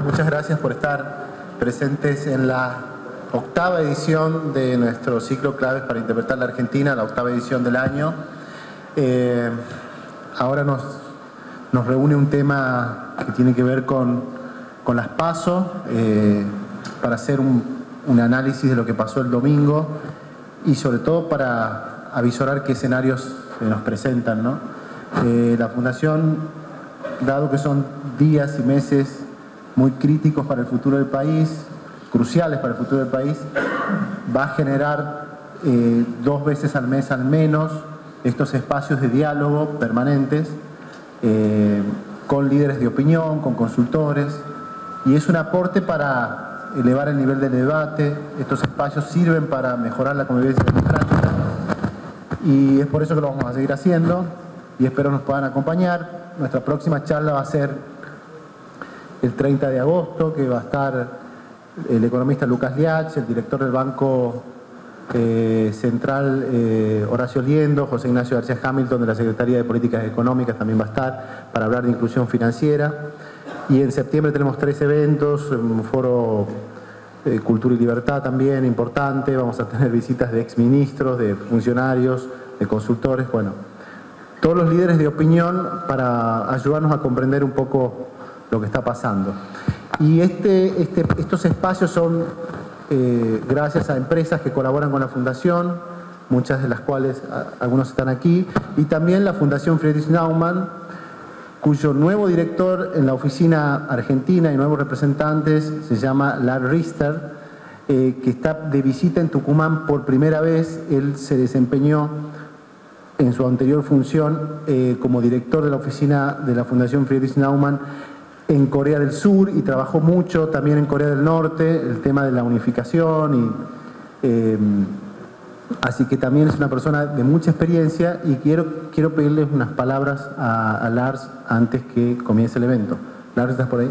muchas gracias por estar presentes en la octava edición de nuestro ciclo Claves para Interpretar la Argentina, la octava edición del año. Ahora nos reúne un tema que tiene que ver con las PASO, para hacer un análisis de lo que pasó el domingo y sobre todo para avisorar qué escenarios nos presentan, ¿no? La Fundación, dado que son días y meses muy críticos para el futuro del país, cruciales para el futuro del país, va a generar 2 veces al mes al menos estos espacios de diálogo permanentes con líderes de opinión, con consultores, y es un aporte para elevar el nivel del debate. Estos espacios sirven para mejorar la convivencia democrática y es por eso que lo vamos a seguir haciendo y espero nos puedan acompañar. Nuestra próxima charla va a ser el 30 de agosto, que va a estar el economista Lucas Liach, el director del Banco Central Horacio Liendo, José Ignacio García Hamilton de la Secretaría de Políticas Económicas también va a estar para hablar de inclusión financiera. Y en septiembre tenemos 3 eventos, un foro Cultura y Libertad también importante, vamos a tener visitas de exministros, de funcionarios, de consultores, bueno, todos los líderes de opinión para ayudarnos a comprender un poco lo que está pasando. Y estos espacios son gracias a empresas que colaboran con la Fundación, muchas de las cuales algunos están aquí, y también la Fundación Friedrich Naumann, cuyo nuevo director en la oficina argentina y nuevos representantes se llama Lars Richter, que está de visita en Tucumán por primera vez. Él se desempeñó en su anterior función como director de la oficina de la Fundación Friedrich Naumann en Corea del Sur y trabajó mucho también en Corea del Norte, el tema de la unificación, así que también es una persona de mucha experiencia y quiero pedirles unas palabras a Lars antes que comience el evento. Lars, ¿estás por ahí?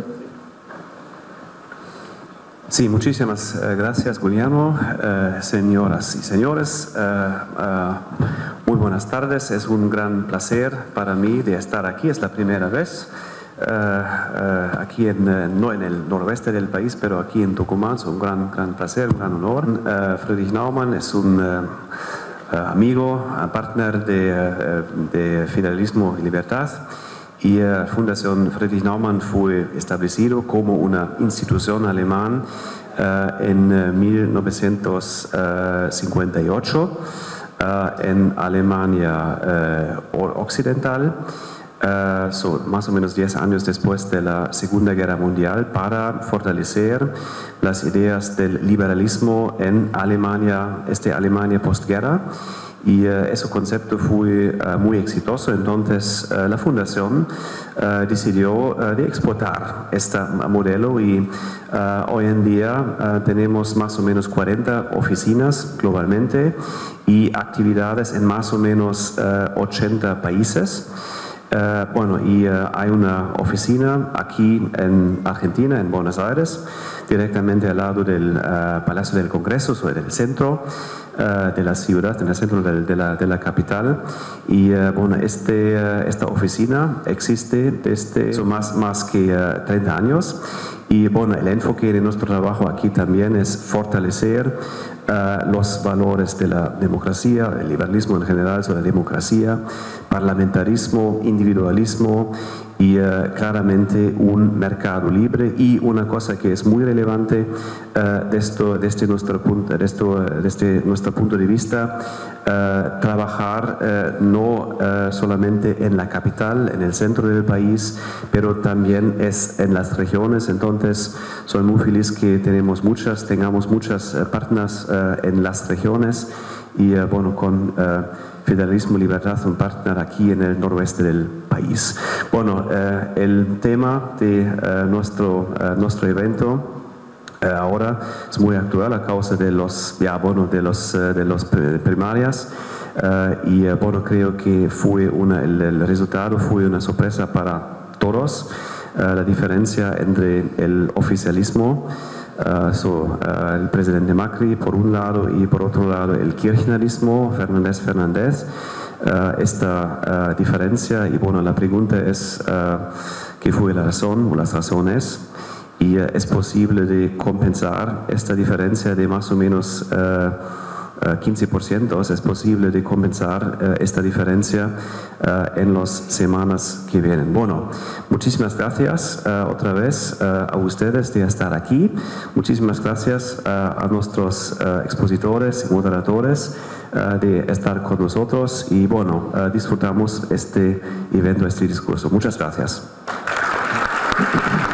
Sí, muchísimas gracias, Giuliano. Señoras y señores, muy buenas tardes. Es un gran placer para mí de estar aquí. Es la primera vez aquí no en el noroeste del país, pero aquí en Tucumán. Es un gran placer, un gran honor. Friedrich Naumann es un amigo, partner de Federalismo y Libertad. Y Fundación Friedrich Naumann fue establecido como una institución alemana en 1958 en Alemania Occidental. Más o menos 10 años después de la Segunda Guerra Mundial, para fortalecer las ideas del liberalismo en Alemania, Alemania postguerra. Y ese concepto fue muy exitoso. Entonces la Fundación decidió de exportar este modelo y hoy en día tenemos más o menos 40 oficinas globalmente y actividades en más o menos 80 países. Hay una oficina aquí en Argentina, en Buenos Aires, directamente al lado del Palacio del Congreso, o del centro de la ciudad, en el centro de la capital. Y esta oficina existe desde más que 30 años. Y el enfoque de nuestro trabajo aquí también es fortalecer los valores de la democracia, el liberalismo en general, sobre la democracia, parlamentarismo, individualismo y claramente un mercado libre. Y una cosa que es muy relevante desde nuestro punto de vista, trabajar no solamente en la capital, en el centro del país, pero también es en las regiones. Entonces soy muy feliz que tengamos muchas partners en las regiones y con Federalismo y Libertad, un partner aquí en el noroeste del país. El tema de nuestro evento ahora es muy actual a causa de los primarias creo que el resultado fue una sorpresa para todos. La diferencia entre el oficialismo, el presidente Macri por un lado y por otro lado el kirchnerismo, Fernández, esta diferencia. Y la pregunta es ¿qué fue la razón o las razones? y es posible de compensar esta diferencia de más o menos 15%, es posible de compensar esta diferencia en las semanas que vienen. Bueno, muchísimas gracias otra vez a ustedes de estar aquí. Muchísimas gracias a nuestros expositores y moderadores de estar con nosotros y bueno, disfrutamos este evento, este discurso. Muchas gracias.